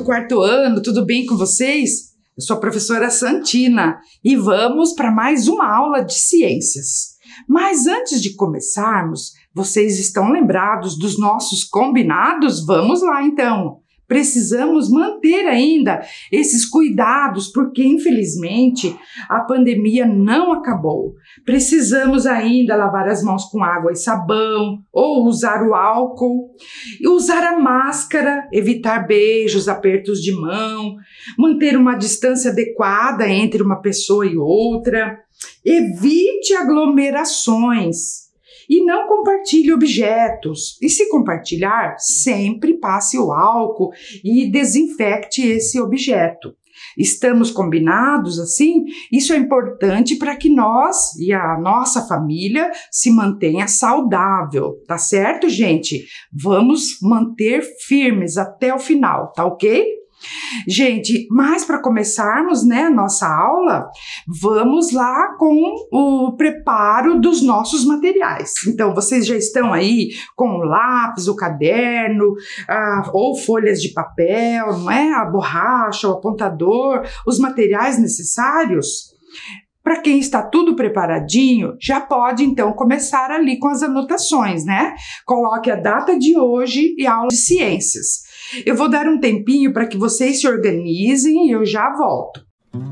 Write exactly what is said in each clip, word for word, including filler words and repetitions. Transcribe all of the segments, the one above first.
do quarto ano, tudo bem com vocês? Eu sou a professora Santina e vamos para mais uma aula de ciências. Mas antes de começarmos, vocês estão lembrados dos nossos combinados? Vamos lá então! Precisamos manter ainda esses cuidados, porque infelizmente a pandemia não acabou. Precisamos ainda lavar as mãos com água e sabão, ou usar o álcool, e usar a máscara, evitar beijos, apertos de mão, manter uma distância adequada entre uma pessoa e outra, evite aglomerações. E não compartilhe objetos. E se compartilhar, sempre passe o álcool e desinfecte esse objeto. Estamos combinados assim? Isso é importante para que nós e a nossa família se mantenha saudável, tá certo, gente? Vamos manter firmes até o final, tá ok? Gente, mas para começarmos, né, a nossa aula, vamos lá com o preparo dos nossos materiais. Então, vocês já estão aí com o lápis, o caderno, ah, ou folhas de papel, não é? A borracha, o apontador, os materiais necessários? Para quem está tudo preparadinho, já pode então começar ali com as anotações, né? Coloque a data de hoje e a aula de ciências. Eu vou dar um tempinho para que vocês se organizem e eu já volto.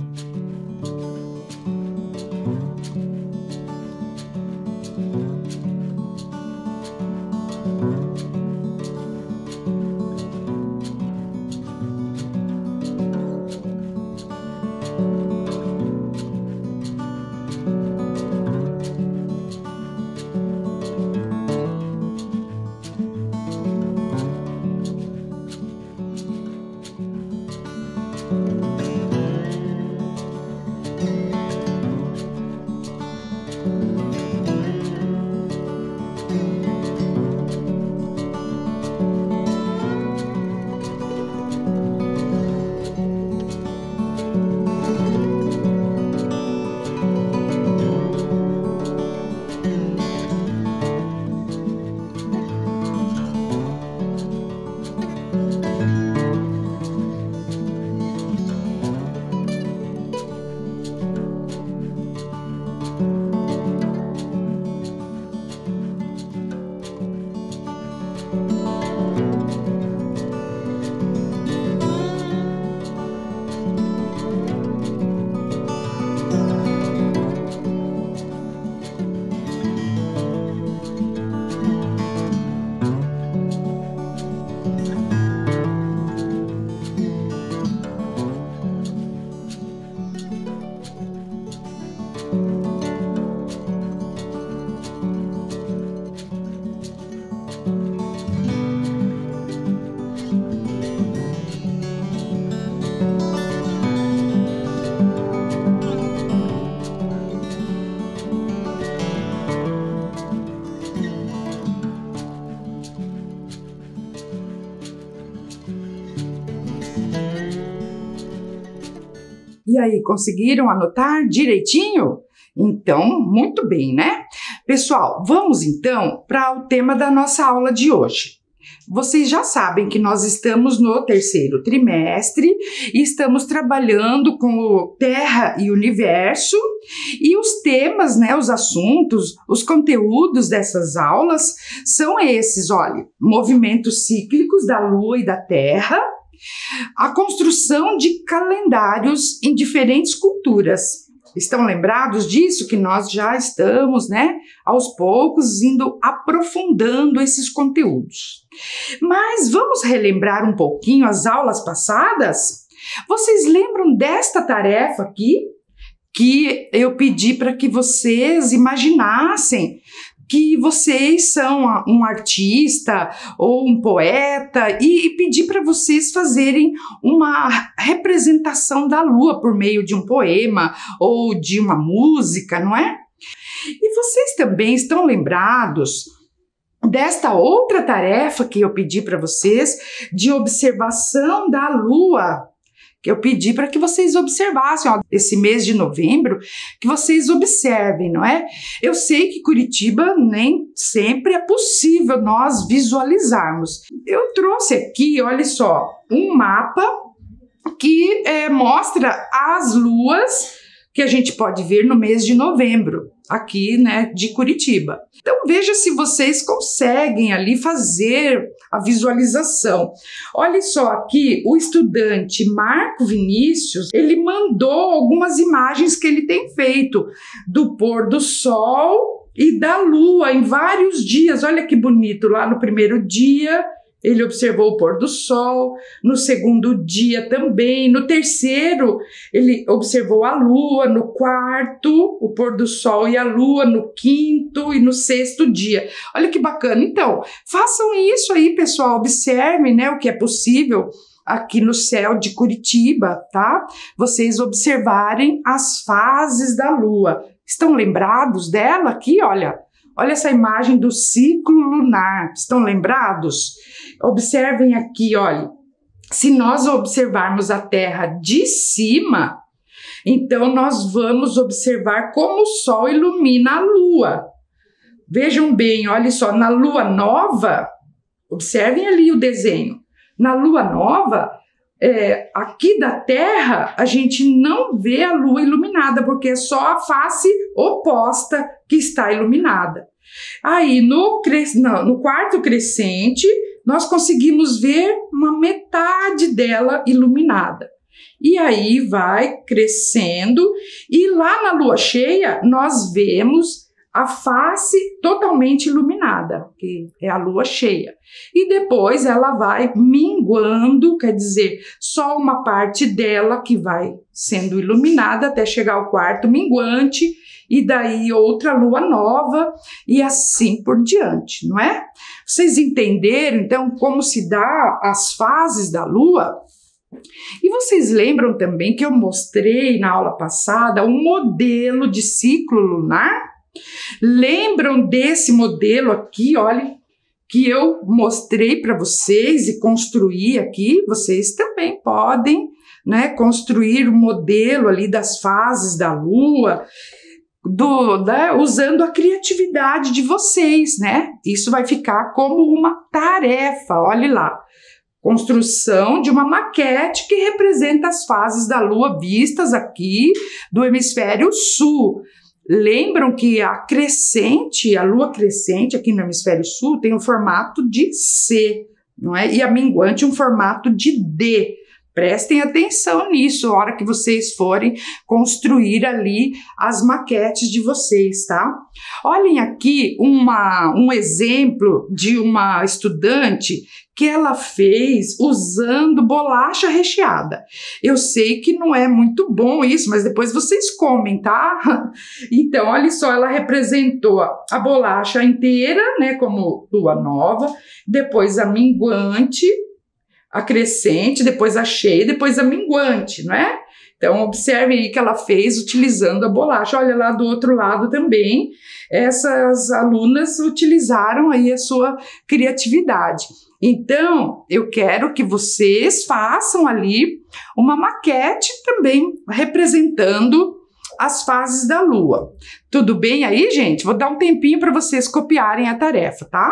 E aí, conseguiram anotar direitinho? Então, muito bem, né? Pessoal, vamos então para o tema da nossa aula de hoje. Vocês já sabem que nós estamos no terceiro trimestre e estamos trabalhando com o Terra e Universo, e os temas, né, os assuntos, os conteúdos dessas aulas são esses, olha, movimentos cíclicos da Lua e da Terra, a construção de calendários em diferentes culturas. Estão lembrados disso? Que nós já estamos, né, aos poucos, indo aprofundando esses conteúdos. Mas vamos relembrar um pouquinho as aulas passadas? Vocês lembram desta tarefa aqui? Que eu pedi para que vocês imaginassem que vocês são um artista ou um poeta e, e pedir para vocês fazerem uma representação da Lua por meio de um poema ou de uma música, não é? E vocês também estão lembrados desta outra tarefa que eu pedi para vocês de observação da Lua, que eu pedi para que vocês observassem, ó, esse mês de novembro, que vocês observem, não é? Eu sei que Curitiba nem sempre é possível nós visualizarmos. Eu trouxe aqui, olha só, um mapa que é, mostra as luas que a gente pode ver no mês de novembro, aqui, né, de Curitiba. Então veja se vocês conseguem ali fazer a visualização. Olha só aqui, o estudante Marco Vinícius, ele mandou algumas imagens que ele tem feito do pôr do sol e da lua em vários dias. Olha que bonito, lá no primeiro dia ele observou o pôr do sol, no segundo dia também, no terceiro ele observou a lua, no quarto o pôr do sol e a lua, no quinto e no sexto dia. Olha que bacana. Então, façam isso aí, pessoal, observem, né, o que é possível aqui no céu de Curitiba, tá? Vocês observarem as fases da lua. Estão lembrados dela aqui? Olha, olha essa imagem do ciclo lunar. Estão lembrados? Observem aqui, olha, se nós observarmos a Terra de cima, então nós vamos observar como o Sol ilumina a Lua. Vejam bem, olha só, na Lua nova, observem ali o desenho. Na Lua nova, é, aqui da Terra, a gente não vê a Lua iluminada, porque é só a face oposta que está iluminada. Aí, no, não, no quarto crescente, nós conseguimos ver uma metade dela iluminada. E aí vai crescendo, e lá na lua cheia nós vemos a face totalmente iluminada, que é a lua cheia. E depois ela vai minguando, quer dizer, só uma parte dela que vai sendo iluminada até chegar ao quarto minguante, e daí outra lua nova, e assim por diante, não é? Vocês entenderam, então, como se dá as fases da lua? E vocês lembram também que eu mostrei na aula passada um modelo de ciclo lunar? Lembram desse modelo aqui, olha, que eu mostrei para vocês e construí aqui? Vocês também podem, né, construir o modelo ali das fases da lua, Do, né, usando a criatividade de vocês, né? Isso vai ficar como uma tarefa, olhe lá. Construção de uma maquete que representa as fases da Lua vistas aqui do hemisfério sul. Lembram que a crescente, a Lua crescente aqui no hemisfério sul tem um formato de C, não é? E a minguante um formato de D. Prestem atenção nisso, a hora que vocês forem construir ali as maquetes de vocês, tá? Olhem aqui uma, um exemplo de uma estudante que ela fez usando bolacha recheada. Eu sei que não é muito bom isso, mas depois vocês comem, tá? Então, olha só, ela representou a bolacha inteira, né, como lua nova, depois a minguante, a crescente, depois a cheia, depois a minguante, não é? Então, observe aí que ela fez utilizando a bolacha. Olha lá do outro lado também, essas alunas utilizaram aí a sua criatividade. Então, eu quero que vocês façam ali uma maquete também representando as fases da Lua. Tudo bem aí, gente? Vou dar um tempinho para vocês copiarem a tarefa, tá?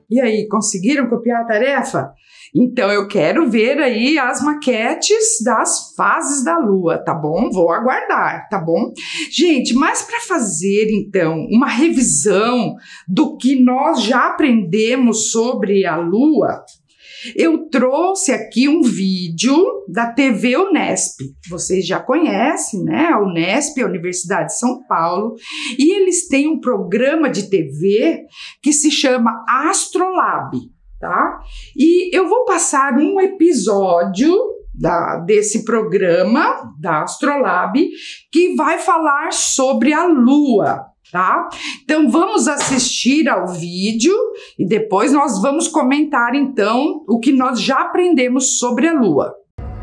E aí, conseguiram copiar a tarefa? Então, eu quero ver aí as maquetes das fases da Lua, tá bom? Vou aguardar, tá bom? Gente, mas para fazer, então, uma revisão do que nós já aprendemos sobre a Lua, eu trouxe aqui um vídeo da T V Unesp. Vocês já conhecem, né? A Unesp, a Universidade de São Paulo, e eles têm um programa de T V que se chama Astrolab, tá? E eu vou passar um episódio da, desse programa da Astrolab que vai falar sobre a Lua, tá? Então vamos assistir ao vídeo e depois nós vamos comentar então o que nós já aprendemos sobre a Lua.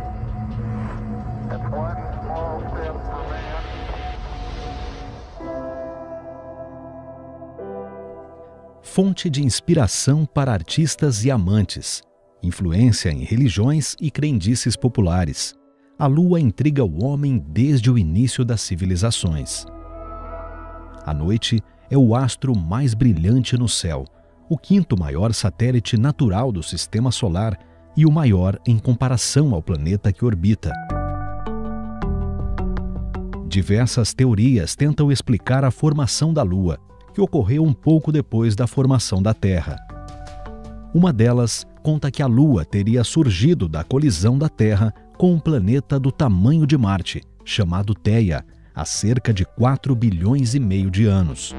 Fonte de inspiração para artistas e amantes, influência em religiões e crendices populares. A Lua intriga o homem desde o início das civilizações. A noite é o astro mais brilhante no céu, o quinto maior satélite natural do Sistema Solar e o maior em comparação ao planeta que orbita. Diversas teorias tentam explicar a formação da Lua, que ocorreu um pouco depois da formação da Terra. Uma delas conta que a Lua teria surgido da colisão da Terra com um planeta do tamanho de Marte, chamado Theia, há cerca de quatro bilhões e meio de anos.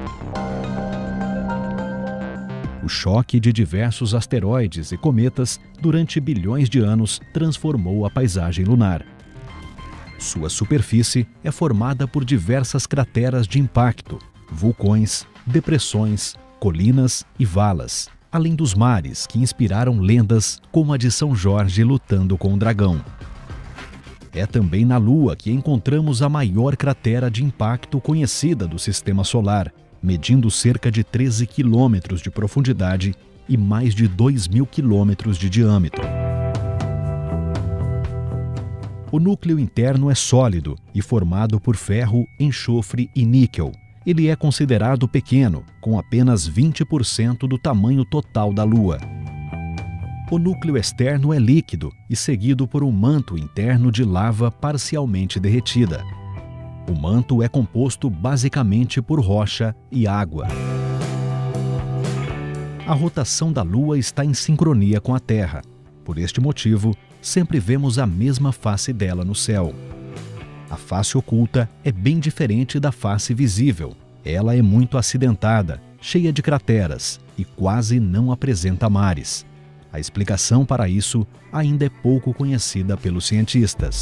O choque de diversos asteroides e cometas durante bilhões de anos transformou a paisagem lunar. Sua superfície é formada por diversas crateras de impacto, vulcões, depressões, colinas e valas, além dos mares que inspiraram lendas como a de São Jorge lutando com o dragão. É também na Lua que encontramos a maior cratera de impacto conhecida do Sistema Solar, medindo cerca de treze quilômetros de profundidade e mais de dois mil quilômetros de diâmetro. O núcleo interno é sólido e formado por ferro, enxofre e níquel. Ele é considerado pequeno, com apenas vinte por cento do tamanho total da Lua. O núcleo externo é líquido e seguido por um manto interno de lava parcialmente derretida. O manto é composto basicamente por rocha e água. A rotação da Lua está em sincronia com a Terra. Por este motivo, sempre vemos a mesma face dela no céu. A face oculta é bem diferente da face visível. Ela é muito acidentada, cheia de crateras e quase não apresenta mares. A explicação para isso ainda é pouco conhecida pelos cientistas.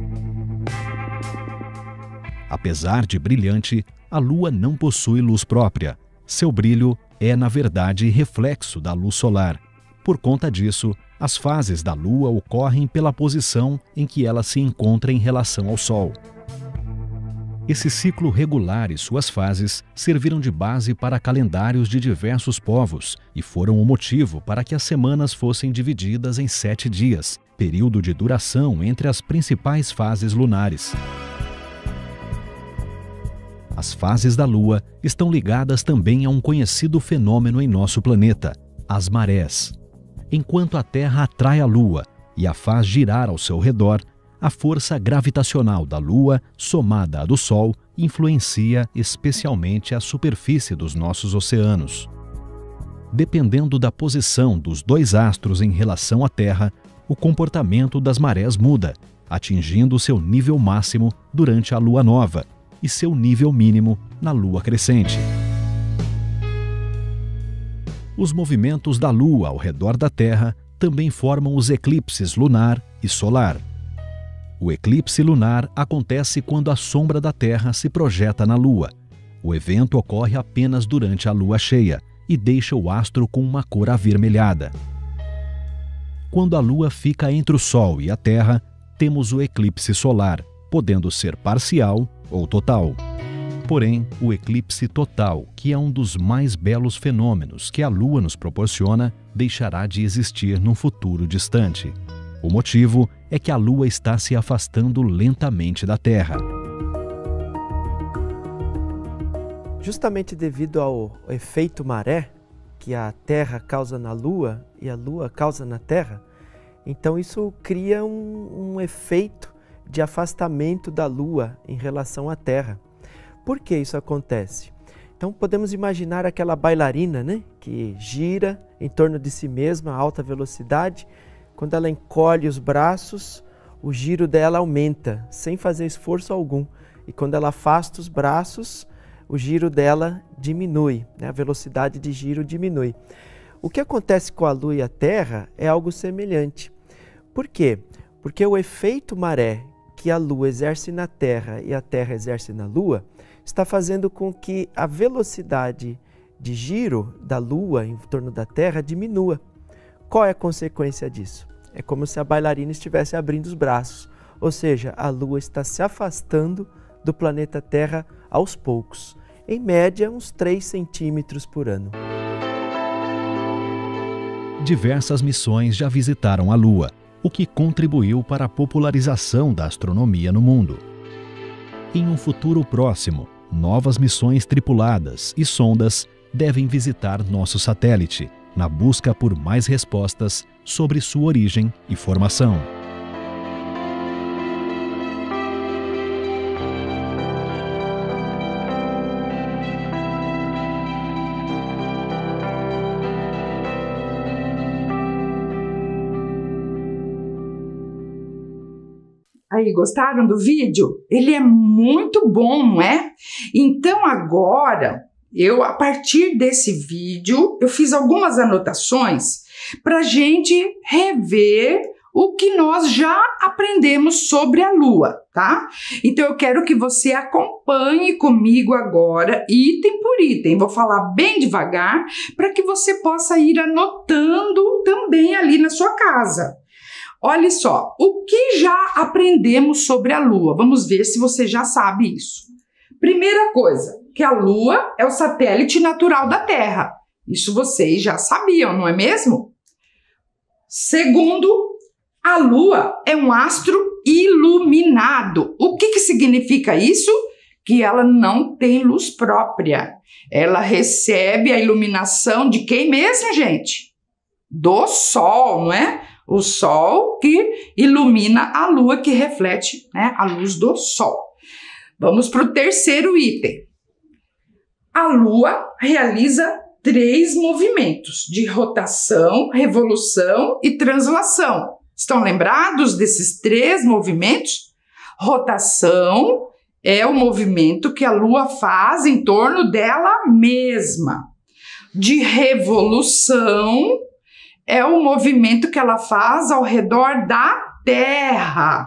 Apesar de brilhante, a Lua não possui luz própria. Seu brilho é, na verdade, reflexo da luz solar. Por conta disso, as fases da Lua ocorrem pela posição em que ela se encontra em relação ao Sol. Esse ciclo regular e suas fases serviram de base para calendários de diversos povos e foram o motivo para que as semanas fossem divididas em sete dias, período de duração entre as principais fases lunares. As fases da Lua estão ligadas também a um conhecido fenômeno em nosso planeta, as marés. Enquanto a Terra atrai a Lua e a faz girar ao seu redor, a força gravitacional da Lua, somada à do Sol, influencia especialmente a superfície dos nossos oceanos. Dependendo da posição dos dois astros em relação à Terra, o comportamento das marés muda, atingindo seu nível máximo durante a Lua nova e seu nível mínimo na Lua crescente. Os movimentos da Lua ao redor da Terra também formam os eclipses lunar e solar. O eclipse lunar acontece quando a sombra da Terra se projeta na Lua. O evento ocorre apenas durante a Lua cheia e deixa o astro com uma cor avermelhada. Quando a Lua fica entre o Sol e a Terra, temos o eclipse solar, podendo ser parcial ou total. Porém, o eclipse total, que é um dos mais belos fenômenos que a Lua nos proporciona, deixará de existir num futuro distante. O motivo é que a Lua está se afastando lentamente da Terra. Justamente devido ao efeito maré, que a Terra causa na Lua e a Lua causa na Terra, então isso cria um, um efeito de afastamento da Lua em relação à Terra. Por que isso acontece? Então podemos imaginar aquela bailarina, né, que gira em torno de si mesma a alta velocidade. Quando ela encolhe os braços, o giro dela aumenta, sem fazer esforço algum. E quando ela afasta os braços, o giro dela diminui, né? A velocidade de giro diminui. O que acontece com a Lua e a Terra é algo semelhante. Por quê? Porque o efeito maré que a Lua exerce na Terra e a Terra exerce na Lua está fazendo com que a velocidade de giro da Lua em torno da Terra diminua. Qual é a consequência disso? É como se a bailarina estivesse abrindo os braços, ou seja, a Lua está se afastando do planeta Terra aos poucos, em média uns três centímetros por ano. Diversas missões já visitaram a Lua, o que contribuiu para a popularização da astronomia no mundo. Em um futuro próximo, novas missões tripuladas e sondas devem visitar nosso satélite, na busca por mais respostas sobre sua origem e formação. Aí, gostaram do vídeo? Ele é muito bom, não é? Então agora, eu a partir desse vídeo, eu fiz algumas anotações para a gente rever o que nós já aprendemos sobre a Lua, tá? Então eu quero que você acompanhe comigo agora, item por item. Vou falar bem devagar para que você possa ir anotando também ali na sua casa. Olha só, o que já aprendemos sobre a Lua? Vamos ver se você já sabe isso. Primeira coisa, que a Lua é o satélite natural da Terra. Isso vocês já sabiam, não é mesmo? Segundo, a Lua é um astro iluminado. O que que significa isso? Que ela não tem luz própria. Ela recebe a iluminação de quem mesmo, gente? Do Sol, não é? O Sol que ilumina a Lua, que reflete, né, a luz do Sol. Vamos para o terceiro item. A Lua realiza três movimentos de rotação, revolução e translação. Estão lembrados desses três movimentos? Rotação é o movimento que a Lua faz em torno dela mesma. De revolução é o movimento que ela faz ao redor da Terra.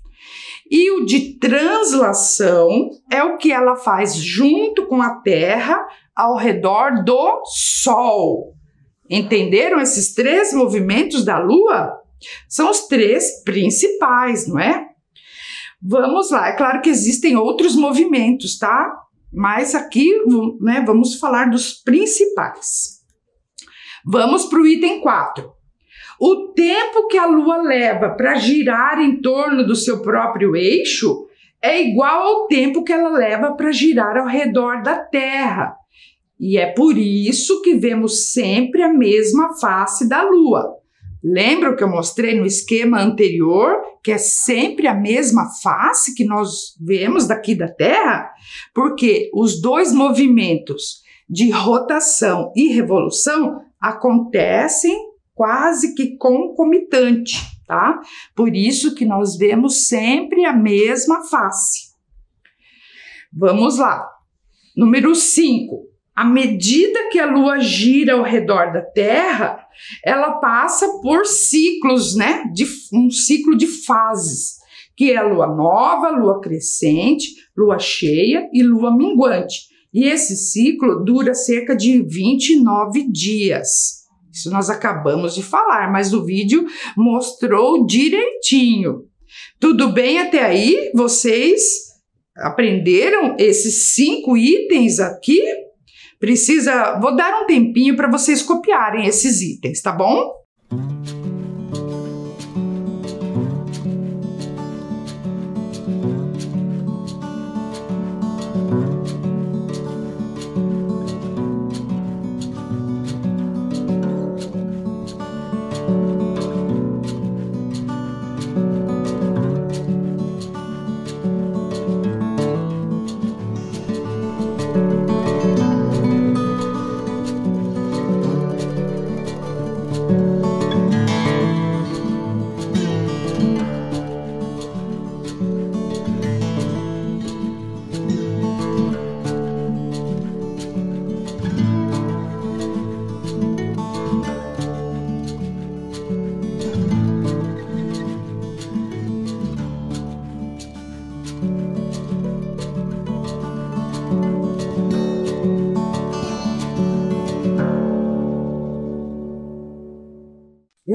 E o de translação é o que ela faz junto com a Terra ao redor do Sol. Entenderam esses três movimentos da Lua? São os três principais, não é? Vamos lá, é claro que existem outros movimentos, tá? Mas aqui, né, vamos falar dos principais. Vamos para o item quatro. O tempo que a Lua leva para girar em torno do seu próprio eixo é igual ao tempo que ela leva para girar ao redor da Terra. E é por isso que vemos sempre a mesma face da Lua. Lembra que eu mostrei no esquema anterior, que é sempre a mesma face que nós vemos daqui da Terra? Porque os dois movimentos de rotação e revolução acontecem quase que concomitante, tá? Por isso que nós vemos sempre a mesma face. Vamos lá. Número cinco. À medida que a Lua gira ao redor da Terra, ela passa por ciclos, né? De, um ciclo de fases, que é a Lua nova, Lua crescente, Lua cheia e Lua minguante. E esse ciclo dura cerca de vinte e nove dias. Isso nós acabamos de falar, mas o vídeo mostrou direitinho. Tudo bem até aí? Vocês aprenderam esses cinco itens aqui? Precisa, vou dar um tempinho para vocês copiarem esses itens, tá bom?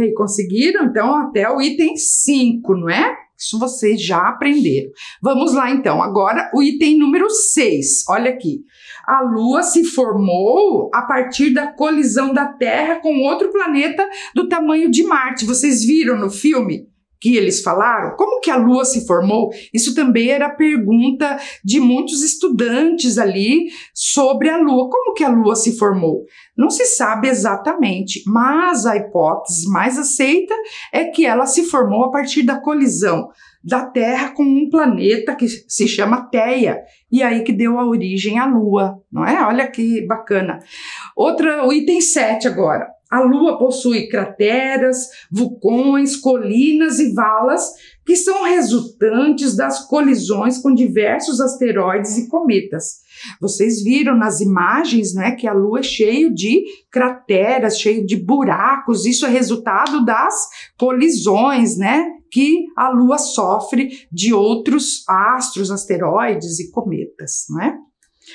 aí, conseguiram? Então, até o item cinco, não é? Isso vocês já aprenderam. Vamos lá, então. Agora, o item número seis. Olha aqui. A Lua se formou a partir da colisão da Terra com outro planeta do tamanho de Marte. Vocês viram no filme que eles falaram? Como que a Lua se formou? Isso também era pergunta de muitos estudantes ali sobre a Lua. Como que a Lua se formou? Não se sabe exatamente, mas a hipótese mais aceita é que ela se formou a partir da colisão da Terra com um planeta que se chama Theia, e aí que deu a origem à Lua, não é? Olha que bacana. Outra, o item sete agora. A Lua possui crateras, vulcões, colinas e valas que são resultantes das colisões com diversos asteroides e cometas. Vocês viram nas imagens, né, que a Lua é cheio de crateras, cheio de buracos. Isso é resultado das colisões, né, que a Lua sofre de outros astros, asteroides e cometas, não é?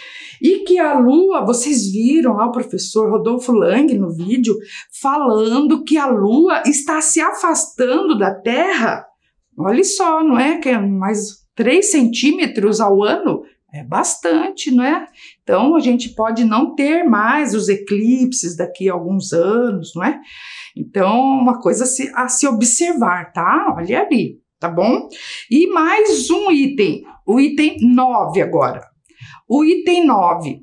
E que a Lua, vocês viram lá o professor Rodolfo Lang no vídeo, falando que a Lua está se afastando da Terra. Olha só, não é? Que é mais três centímetros ao ano. É bastante, não é? Então, a gente pode não ter mais os eclipses daqui a alguns anos, não é? Então, uma coisa a se, a se observar, tá? Olha ali, tá bom? E mais um item, o item nove agora. O item nove,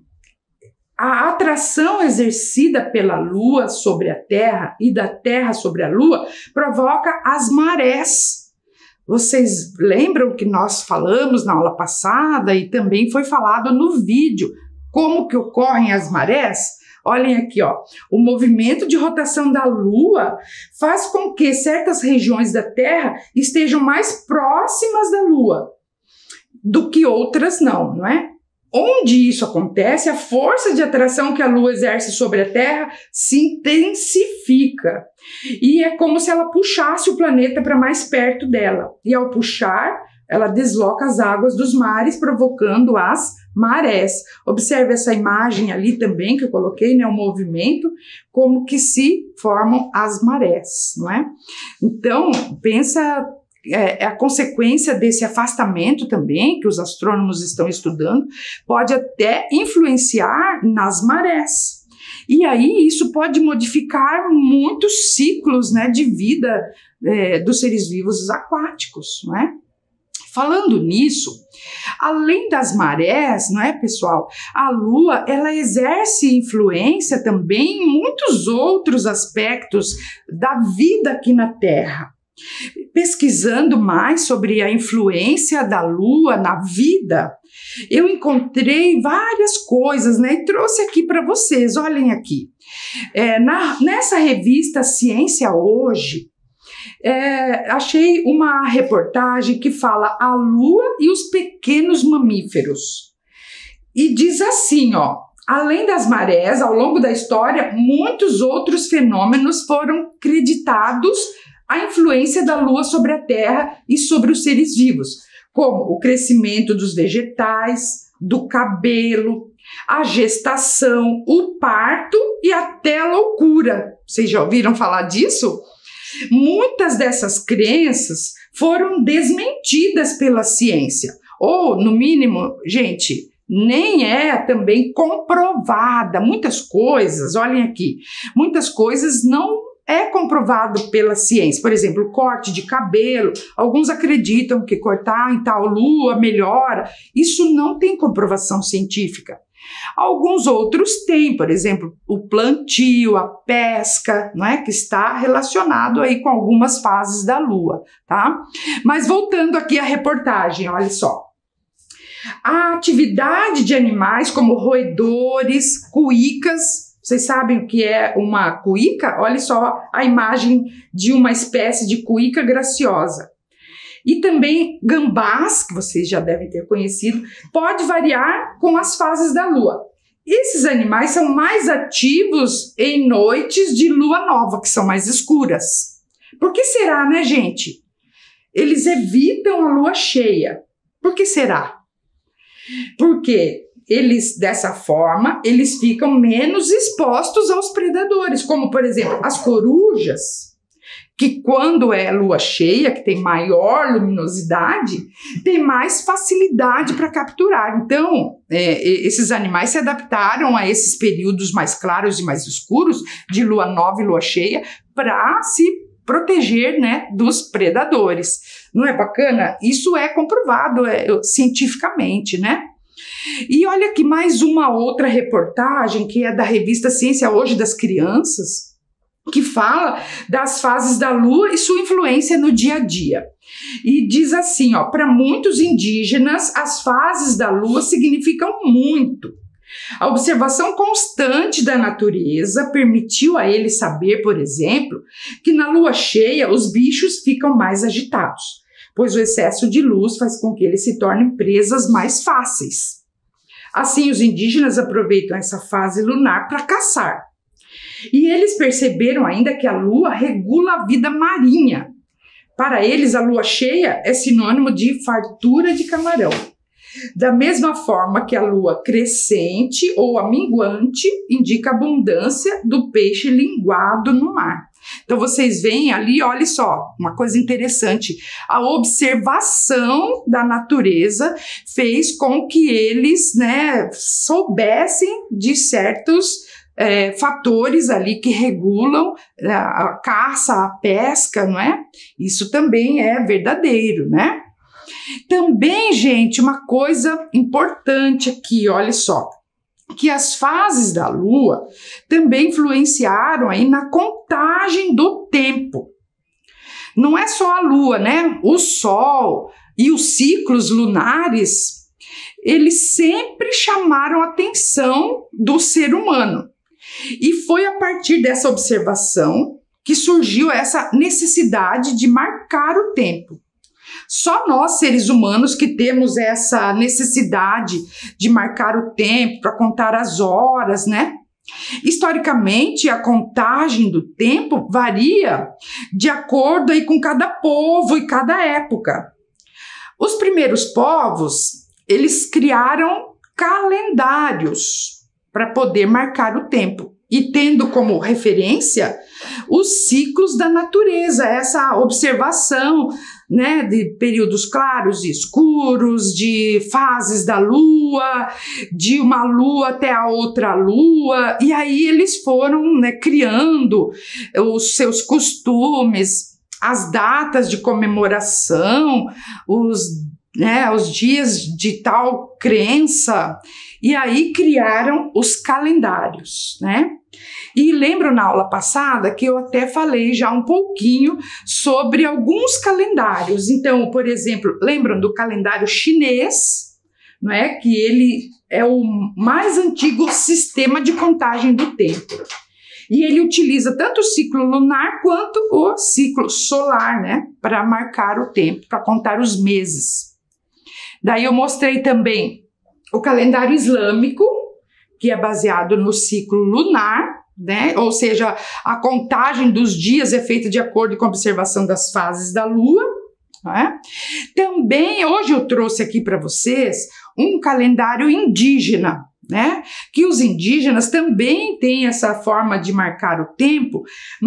a atração exercida pela Lua sobre a Terra e da Terra sobre a Lua provoca as marés. Vocês lembram que nós falamos na aula passada e também foi falado no vídeo como que ocorrem as marés? Olhem aqui, ó, o movimento de rotação da Lua faz com que certas regiões da Terra estejam mais próximas da Lua do que outras não, não é? Onde isso acontece, a força de atração que a Lua exerce sobre a Terra se intensifica. E é como se ela puxasse o planeta para mais perto dela. E ao puxar, ela desloca as águas dos mares, provocando as marés. Observe essa imagem ali também que eu coloquei, né, o movimento, como que se formam as marés, não é? Então, pensa... É, a consequência desse afastamento também, que os astrônomos estão estudando, pode até influenciar nas marés. E aí isso pode modificar muitos ciclos, né, de vida é, dos seres vivos aquáticos, não é? Falando nisso, além das marés, não é, pessoal? A Lua, ela exerce influência também em muitos outros aspectos da vida aqui na Terra. Pesquisando mais sobre a influência da Lua na vida, eu encontrei várias coisas, né? E trouxe aqui para vocês, olhem aqui. É, na, nessa revista Ciência Hoje, é, achei uma reportagem que fala a Lua e os pequenos mamíferos. E diz assim, ó, além das marés, ao longo da história, muitos outros fenômenos foram creditados a influência da Lua sobre a Terra e sobre os seres vivos, como o crescimento dos vegetais, do cabelo, a gestação, o parto e até a loucura. Vocês já ouviram falar disso? Muitas dessas crenças foram desmentidas pela ciência, ou, no mínimo, gente, nem é também comprovada. Muitas coisas, olhem aqui, muitas coisas não é comprovado pela ciência. Por exemplo, o corte de cabelo. Alguns acreditam que cortar em tal lua melhora. Isso não tem comprovação científica. Alguns outros têm, por exemplo, o plantio, a pesca, não é? Que está relacionado aí com algumas fases da lua, tá? Mas voltando aqui à reportagem, olha só. A atividade de animais como roedores, cuícas. Vocês sabem o que é uma cuíca? Olha só a imagem de uma espécie de cuíca graciosa. E também gambás, que vocês já devem ter conhecido, pode variar com as fases da lua. Esses animais são mais ativos em noites de lua nova, que são mais escuras. Por que será, né, gente? Eles evitam a lua cheia. Por que será? Porque eles, dessa forma, eles ficam menos expostos aos predadores, como, por exemplo, as corujas, que quando é lua cheia, que tem maior luminosidade, tem mais facilidade para capturar. Então, é, esses animais se adaptaram a esses períodos mais claros e mais escuros, de lua nova e lua cheia, para se proteger, né, dos predadores. Não é bacana? Isso é comprovado é, cientificamente, né? E olha aqui mais uma outra reportagem, que é da revista Ciência Hoje das Crianças, que fala das fases da lua e sua influência no dia a dia. E diz assim, ó, para muitos indígenas, as fases da lua significam muito. A observação constante da natureza permitiu a eles saber, por exemplo, que na lua cheia os bichos ficam mais agitados, pois o excesso de luz faz com que eles se tornem presas mais fáceis. Assim, os indígenas aproveitam essa fase lunar para caçar. E eles perceberam ainda que a lua regula a vida marinha. Para eles, a lua cheia é sinônimo de fartura de camarão. Da mesma forma que a lua crescente ou a minguante indica a abundância do peixe linguado no mar. Então vocês veem ali, olha só, uma coisa interessante, a observação da natureza fez com que eles, né, soubessem de certos é, fatores ali que regulam a caça, a pesca, não é? Isso também é verdadeiro, né? Também, gente, uma coisa importante aqui, olha só, que as fases da lua também influenciaram aí na contagem do tempo. Não é só a lua, né? O sol e os ciclos lunares, eles sempre chamaram a atenção do ser humano. E foi a partir dessa observação que surgiu essa necessidade de marcar o tempo. Só nós, seres humanos, que temos essa necessidade de marcar o tempo, para contar as horas, né? Historicamente, a contagem do tempo varia de acordo aí com cada povo e cada época. Os primeiros povos, eles criaram calendários para poder marcar o tempo. E tendo como referência os ciclos da natureza, essa observação, né, de períodos claros e escuros, de fases da lua, de uma lua até a outra lua, e aí eles foram, né, criando os seus costumes, as datas de comemoração, os, né, os dias de tal crença, e aí criaram os calendários, né? E lembro na aula passada que eu até falei já um pouquinho sobre alguns calendários. Então, por exemplo, lembram do calendário chinês, não é? Que ele é o mais antigo sistema de contagem do tempo. E ele utiliza tanto o ciclo lunar quanto o ciclo solar, né? Para marcar o tempo, para contar os meses. Daí eu mostrei também o calendário islâmico, que é baseado no ciclo lunar, né? Ou seja, a contagem dos dias é feita de acordo com a observação das fases da lua. Né? Também, hoje eu trouxe aqui para vocês um calendário indígena, né? Que os indígenas também têm essa forma de marcar o tempo,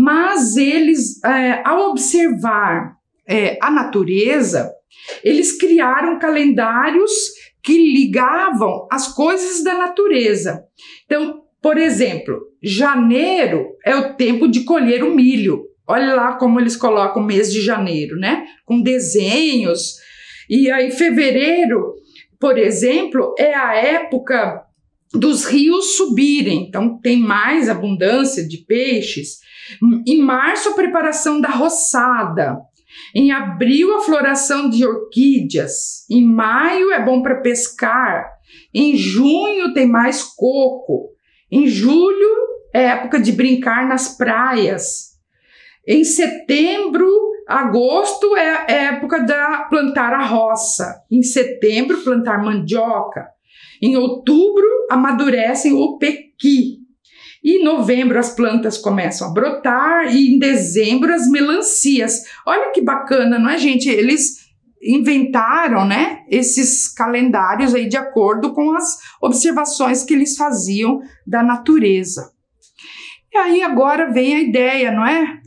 mas eles, é, ao observar é, a natureza, eles criaram calendários que ligavam as coisas da natureza. Então, por exemplo, janeiro é o tempo de colher o milho. Olha lá como eles colocam o mês de janeiro, né? Com desenhos. E aí, fevereiro, por exemplo, é a época dos rios subirem. Então, tem mais abundância de peixes. Em março, a preparação da roçada. Em abril, a floração de orquídeas. Em maio, é bom para pescar. Em junho, tem mais coco. Em julho, é época de brincar nas praias. Em setembro, agosto, é época de plantar a roça. Em setembro, plantar mandioca. Em outubro, amadurecem o pequi. E em novembro, as plantas começam a brotar. E em dezembro, as melancias. Olha que bacana, não é, gente? Eles inventaram, né, esses calendários aí de acordo com as observações que eles faziam da natureza. E aí agora vem a ideia, não é?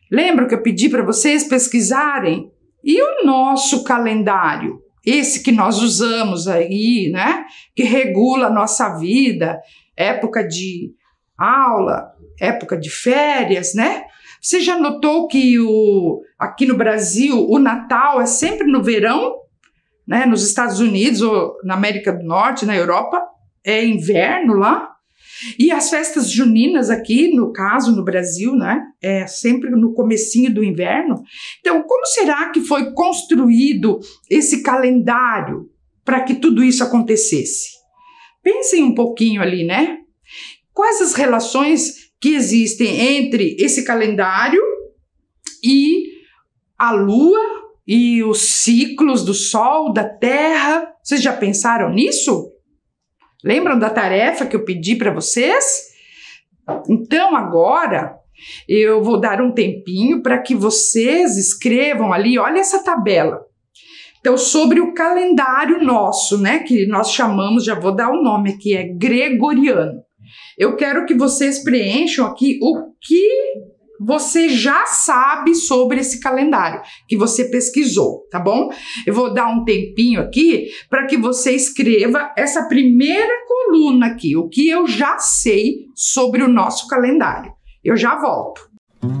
Lembra que eu pedi para vocês pesquisarem? E o nosso calendário? Esse que nós usamos aí, né? Que regula a nossa vida, época de aula, época de férias, né? Você já notou que o, aqui no Brasil o Natal é sempre no verão, né? Nos Estados Unidos ou na América do Norte, na Europa, é inverno lá. E as festas juninas aqui, no caso, no Brasil, né? É sempre no comecinho do inverno. Então, como será que foi construído esse calendário para que tudo isso acontecesse? Pensem um pouquinho ali, né? Quais as relações que existem entre esse calendário e a Lua e os ciclos do Sol, da Terra? Vocês já pensaram nisso? Lembram da tarefa que eu pedi para vocês? Então, agora, eu vou dar um tempinho para que vocês escrevam ali, olha essa tabela. Então, sobre o calendário nosso, né, que nós chamamos, já vou dar o nome aqui, é gregoriano. Eu quero que vocês preencham aqui o que você já sabe sobre esse calendário, que você pesquisou, tá bom? Eu vou dar um tempinho aqui para que você escreva essa primeira coluna aqui, o que eu já sei sobre o nosso calendário. Eu já volto.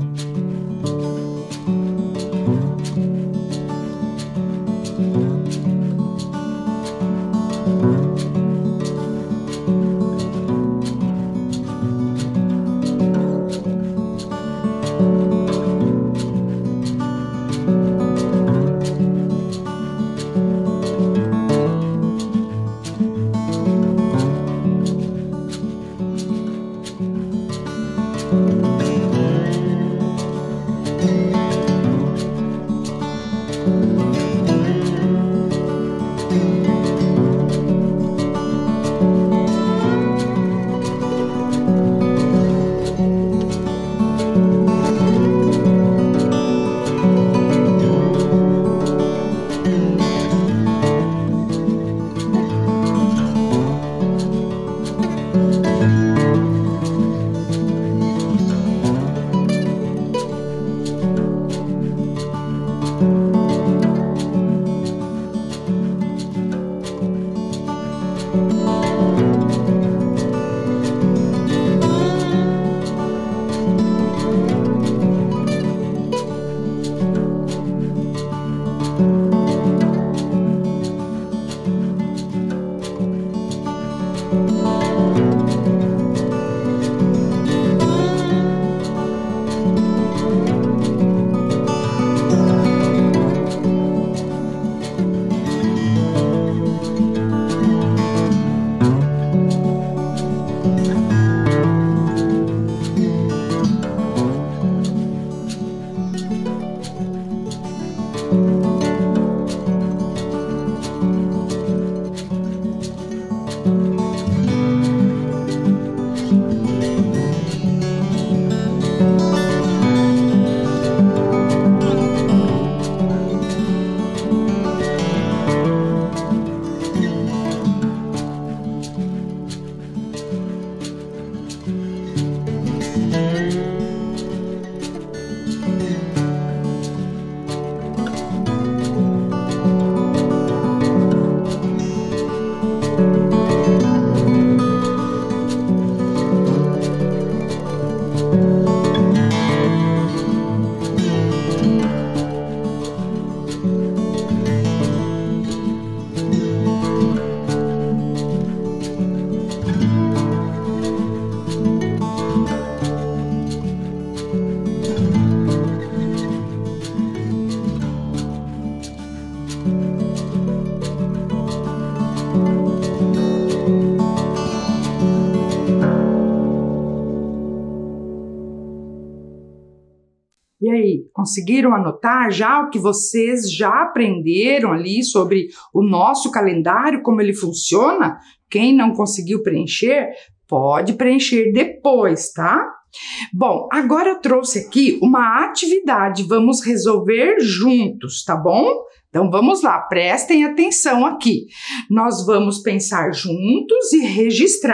E aí, conseguiram anotar já o que vocês já aprenderam ali sobre o nosso calendário, como ele funciona? Quem não conseguiu preencher, pode preencher depois, tá? Bom, agora eu trouxe aqui uma atividade, vamos resolver juntos, tá bom? Então vamos lá, prestem atenção aqui. Nós vamos pensar juntos e registrar.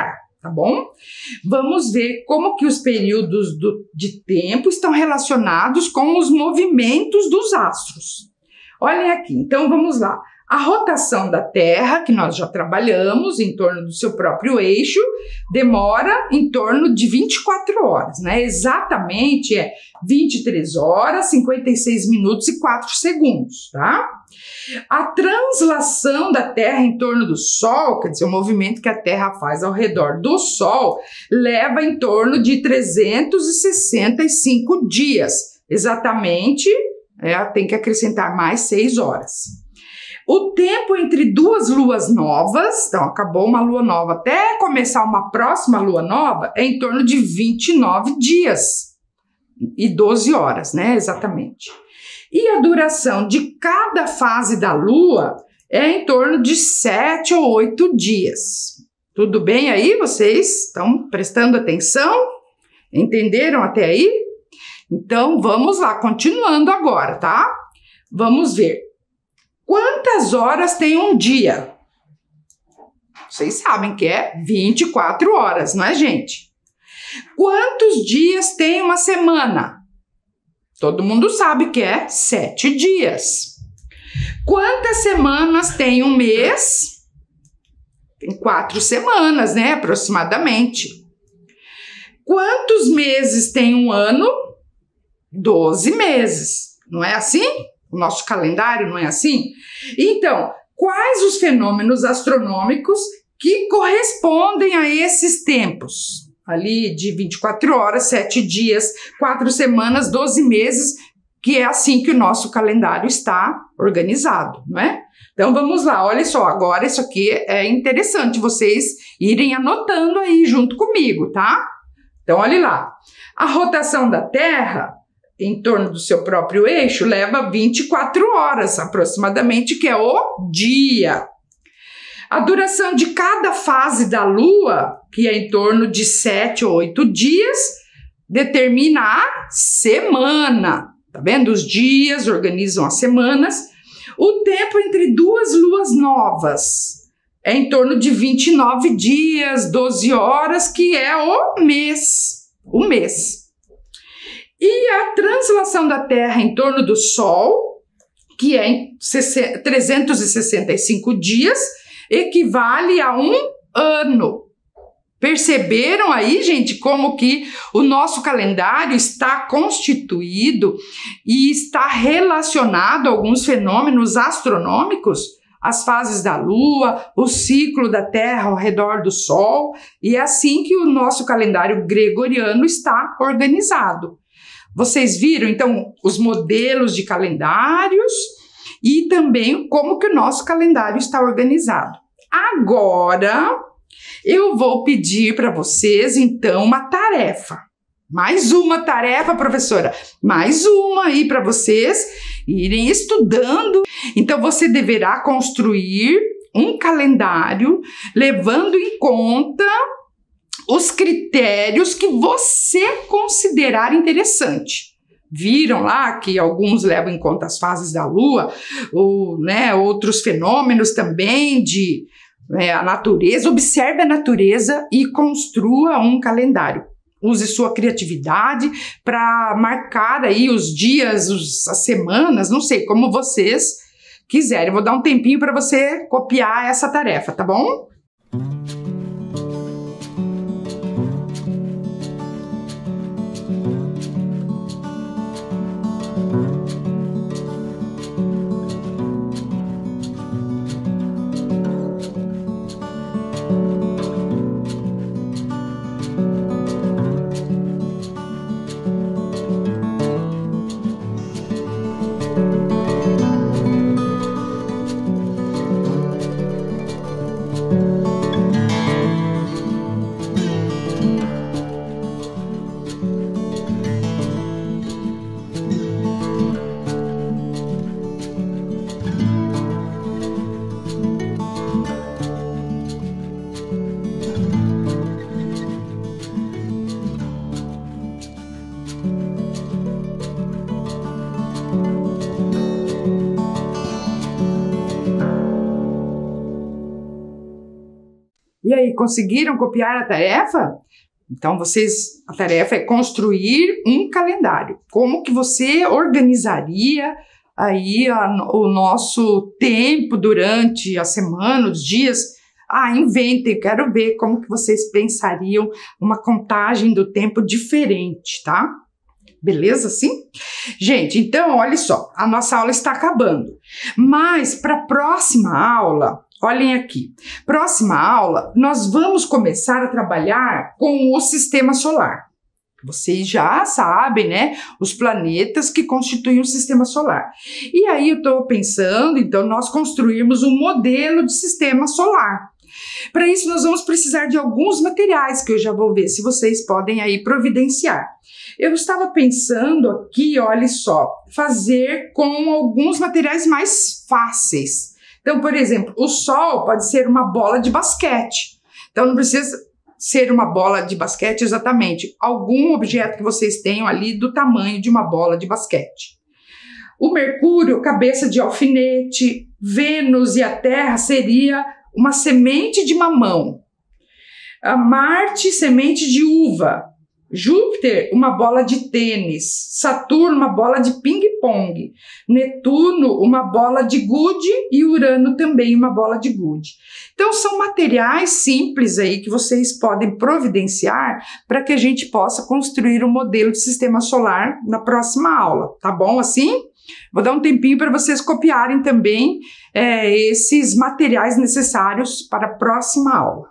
tá bom? Vamos ver como que os períodos do, de tempo estão relacionados com os movimentos dos astros. Olhem aqui, então vamos lá. A rotação da Terra, que nós já trabalhamos em torno do seu próprio eixo, demora em torno de vinte e quatro horas, né? Exatamente é vinte e três horas, cinquenta e seis minutos e quatro segundos, tá? A translação da Terra em torno do Sol, quer dizer, o movimento que a Terra faz ao redor do Sol, leva em torno de trezentos e sessenta e cinco dias. Exatamente, é, tem que acrescentar mais seis horas. O tempo entre duas luas novas, então acabou uma lua nova até começar uma próxima lua nova, é em torno de vinte e nove dias e doze horas, né, exatamente. E a duração de cada fase da lua é em torno de sete ou oito dias. Tudo bem aí? Vocês estão prestando atenção? Entenderam até aí? Então vamos lá, continuando agora, tá? Vamos ver. Quantas horas tem um dia? Vocês sabem que é vinte e quatro horas, não é, gente? Quantos dias tem uma semana? Todo mundo sabe que é sete dias. Quantas semanas tem um mês? Tem quatro semanas, né, aproximadamente. Quantos meses tem um ano? doze meses. Não é assim? O nosso calendário não é assim? Então, quais os fenômenos astronômicos que correspondem a esses tempos? Ali de vinte e quatro horas, sete dias, quatro semanas, doze meses, que é assim que o nosso calendário está organizado, não é? Então vamos lá, olha só, agora isso aqui é interessante vocês irem anotando aí junto comigo, tá? Então olha lá, a rotação da Terra em torno do seu próprio eixo leva vinte e quatro horas aproximadamente, que é o dia. A duração de cada fase da Lua, que é em torno de sete ou oito dias, determina a semana. Tá vendo? Os dias organizam as semanas. O tempo entre duas luas novas é em torno de vinte e nove dias, doze horas, que é o mês. O mês. E a translação da Terra em torno do Sol, que é em trezentos e sessenta e cinco dias, equivale a um ano. Perceberam aí, gente, como que o nosso calendário está constituído e está relacionado a alguns fenômenos astronômicos? As fases da Lua, o ciclo da Terra ao redor do Sol, e é assim que o nosso calendário gregoriano está organizado. Vocês viram, então, os modelos de calendários e também como que o nosso calendário está organizado. Agora, eu vou pedir para vocês, então, uma tarefa. Mais uma tarefa, professora. Mais uma aí para vocês irem estudando. Então, você deverá construir um calendário levando em conta os critérios que você considerar interessante. Viram lá que alguns levam em conta as fases da Lua, ou, né, outros fenômenos também de é, a natureza. Observe a natureza e construa um calendário. Use sua criatividade para marcar aí os dias, os, as semanas, não sei, como vocês quiserem. Eu vou dar um tempinho para você copiar essa tarefa, tá bom? Thank you. aí, conseguiram copiar a tarefa? Então, vocês, a tarefa é construir um calendário. Como que você organizaria aí a, o nosso tempo durante a semana, os dias? Ah, inventem, quero ver como que vocês pensariam uma contagem do tempo diferente, tá? Beleza, sim? Gente, então, olha só, a nossa aula está acabando. Mas, para a próxima aula, olhem aqui. Próxima aula, nós vamos começar a trabalhar com o sistema solar. Vocês já sabem, né? Os planetas que constituem o sistema solar. E aí eu estou pensando, então, nós construirmos um modelo de sistema solar. Para isso, nós vamos precisar de alguns materiais que eu já vou ver se vocês podem aí providenciar. Eu estava pensando aqui, olha só, fazer com alguns materiais mais fáceis. Então, por exemplo, o Sol pode ser uma bola de basquete. Então, não precisa ser uma bola de basquete exatamente. Algum objeto que vocês tenham ali do tamanho de uma bola de basquete. O Mercúrio, cabeça de alfinete. Vênus e a Terra seria uma semente de mamão. A Marte, semente de uva. Júpiter, uma bola de tênis. Saturno, uma bola de ping-pong. Netuno, uma bola de gude. E Urano também uma bola de gude. Então, são materiais simples aí que vocês podem providenciar para que a gente possa construir um modelo de sistema solar na próxima aula. Tá bom assim? Vou dar um tempinho para vocês copiarem também é, esses materiais necessários para a próxima aula.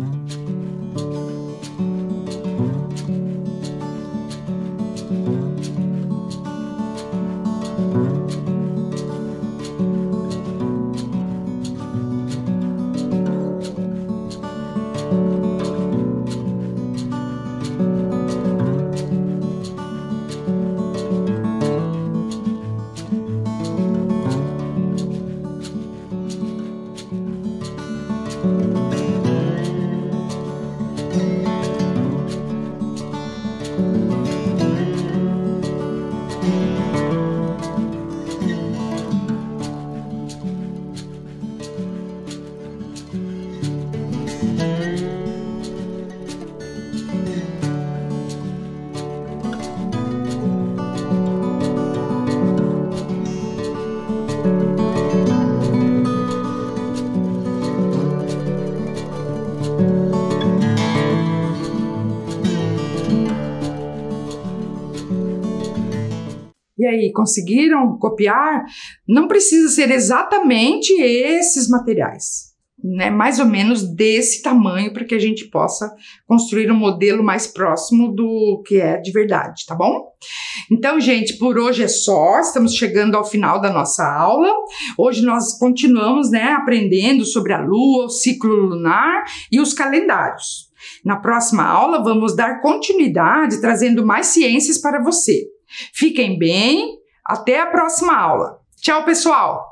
E aí, conseguiram copiar? Não precisa ser exatamente esses materiais, né? Mais ou menos desse tamanho para que a gente possa construir um modelo mais próximo do que é de verdade, tá bom? Então, gente, por hoje é só, estamos chegando ao final da nossa aula. Hoje nós continuamos, né, aprendendo sobre a Lua, o ciclo lunar e os calendários. Na próxima aula, vamos dar continuidade trazendo mais ciências para você. Fiquem bem, até a próxima aula. Tchau, pessoal!